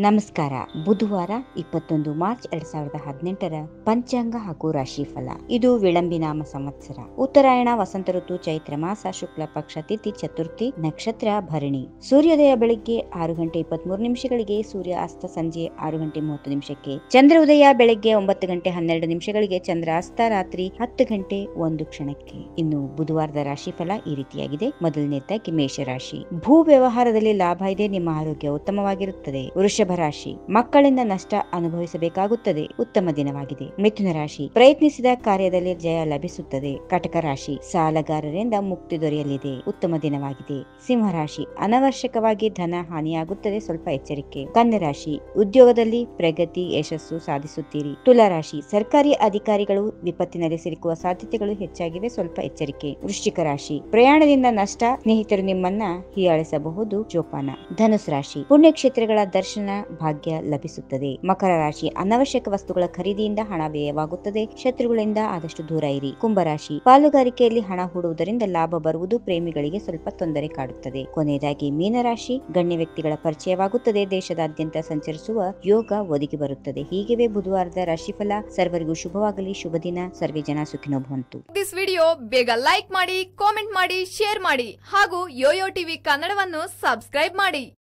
ನಮಸ್ಕಾರ. ಬುಧವಾರ 21 ಮಾರ್ಚ್ 2018 ಪಂಚಾಂಗ ಹಾಗೂ ರಾಶಿಫಲ. ಇದು ವಿಳಂಬಿನಾಮ ಸಂವತ್ಸರ. ಉತ್ತರಾಯಣ ವಸಂತ ಋತು ಚೈತ್ರ ಮಾಸ ಶುಕ್ಲ ಪಕ್ಷ ತಿಥಿ ಚತುರ್ಥಿ ನಕ್ಷತ್ರ ಭರಣಿ. ಸೂರ್ಯೋದಯ ಬೆಳಿಗ್ಗೆ 6:23 ಸೂರ್ಯ ಅಸ್ತ ಸಂಜೆ 6:30 ಚಂದ್ರ ಉದಯ ಬೆಳಿಗ್ಗೆ 9:12 ಚಂದ್ರ ಅಸ್ತ ರಾತ್ರಿ 10:01 ಇನ್ನು ಬುಧವಾರದ ರಾಶಿಫಲ ಈ ರೀತಿಯಾಗಿದೆ. ಮೊದಲನೇದಾಗಿ ಮೇಷರಾಶಿ. ಭೂ ವ್ಯವಹಾರದಲ್ಲಿ ಲಾಭ ಇದೆ. ನಿಮ್ಮ ಆರೋಗ್ಯ ಉತ್ತಮವಾಗಿರುತ್ತದೆ. ವೃಷಭ ರಾಶಿ. ಮಕ್ಕಳಿಂದ ನಷ್ಟ ಅನುಭವಿಸಬೇಕಾಗುತ್ತದೆ. ಉತ್ತಮ ದಿನವಾಗಿದೆ. ಮಿಥುನ ರಾಶಿ. ಪ್ರಯತ್ನಿಸಿದ ಕಾರ್ಯದಲ್ಲಿ ಜಯ ಲಭಿಸುತ್ತದೆ. ಕಟಕ ರಾಶಿ. ಸಾಲಗಾರರಿಂದ ಮುಕ್ತಿ ದೊರೆಯಲಿದೆ. ಉತ್ತಮ ದಿನವಾಗಿದೆ. ಸಿಂಹ ರಾಶಿ. ಅನವಶ್ಯಕವಾಗಿ ಧನ ಹಾನಿಯಾಗುತ್ತದೆ. ಸ್ವಲ್ಪ ಎಚ್ಚರಿಕೆ. ಕನ್ಯಾ ರಾಶಿ. ಉದ್ಯೋಗದಲ್ಲಿ ಪ್ರಗತಿ ಯಶಸ್ಸು ಸಾಧಿಸುತ್ತೀರಿ. ತುಲಾ ರಾಶಿ. ಸರ್ಕಾರಿ ಅಧಿಕಾರಿಗಳು ವಿಪತ್ತಿನಲ್ಲಿ ಸಿಲುಕುವ ಸಾಧ್ಯತೆಗಳು ಹೆಚ್ಚಾಗಿವೆ. ಸ್ವಲ್ಪ ಎಚ್ಚರಿಕೆ. ವೃಶ್ಚಿಕ ರಾಶಿ. ಪ್ರಯಾಣದಿಂದ ನಷ್ಟ. ಸ್ನೇಹಿತರು ನಿಮ್ಮನ್ನ ಹೀಯಾಳಿಸಬಹುದು. ಜೋಪಾನ. ಧನುಸ್ ರಾಶಿ. ಪುಣ್ಯಕ್ಷೇತ್ರಗಳ ದರ್ಶನ ಭಾಗ್ಯ ಲಭಿಸುತ್ತದೆ. ಮಕರ ರಾಶಿ. ಅನವಶ್ಯಕ ವಸ್ತುಗಳ ಖರೀದಿಯಿಂದ ಹಣ ವ್ಯಯವಾಗುತ್ತದೆ. ಶತ್ರುಗಳಿಂದ ಆದಷ್ಟು ದೂರ ಇರಿ. ಕುಂಭರಾಶಿ. ಪಾಲುಗಾರಿಕೆಯಲ್ಲಿ ಹಣ ಹೂಡುವುದರಿಂದ ಲಾಭ ಬರುವುದು. ಪ್ರೇಮಿಗಳಿಗೆ ಸ್ವಲ್ಪ ತೊಂದರೆ ಕಾಡುತ್ತದೆ. ಕೊನೆಯದಾಗಿ ಮೀನರಾಶಿ. ಗಣ್ಯ ವ್ಯಕ್ತಿಗಳ ಪರಿಚಯವಾಗುತ್ತದೆ. ದೇಶದಾದ್ಯಂತ ಸಂಚರಿಸುವ ಯೋಗ ಒದಗಿ ಬರುತ್ತದೆ. ಹೀಗಿವೆ ಬುಧವಾರದ ರಾಶಿಫಲ. ಸರ್ವರಿಗೂ ಶುಭವಾಗಲಿ. ಶುಭ ದಿನ. ಸರ್ವೇ ಜನ ಸುಖಿನೋ ಭವಂತು. ದಿಸ್ ವಿಡಿಯೋ ಬೇಗ ಲೈಕ್ ಮಾಡಿ, ಕಾಮೆಂಟ್ ಮಾಡಿ, ಶೇರ್ ಮಾಡಿ ಹಾಗೂ ಯೋಯೋ ಟಿವಿ ಕನ್ನಡವನ್ನು ಸಬ್ಸ್ಕ್ರೈಬ್ ಮಾಡಿ.